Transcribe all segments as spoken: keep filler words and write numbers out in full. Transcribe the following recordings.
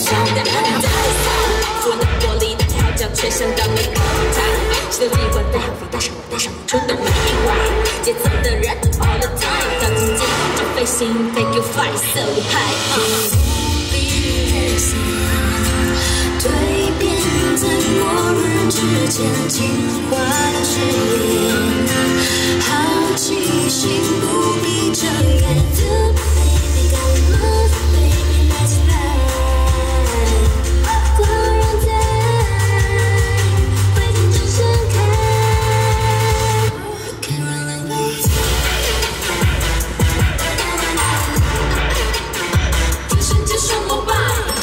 上的安泰。我的玻璃的调教却想让你口台，谁都喜欢带好飞，带上我，带上你，出动没意外。节奏的人 all the time， 到境界就飞行 ，take you fly，so high。蜕变在末日之前，进化的试炼，好奇心不闭着眼。The baby got love, baby let's fly， 果然在回天就盛开。Can run away， 听世界说膜拜。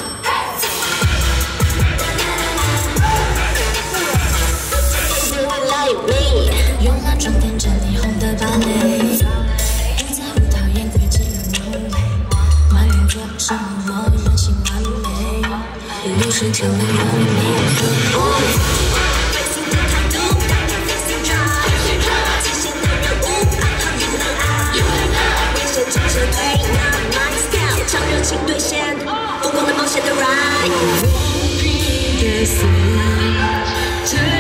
用那装点着霓虹的芭蕾，不在乎讨厌对镜的浓眉，埋怨做什么人性完美，流水成了让你没有后悔。飞行的态度，打开飞行drive，极限的任务，暗号也能爱，危险冲射对，那 my style， 超热情兑现，疯狂的冒险的 ride。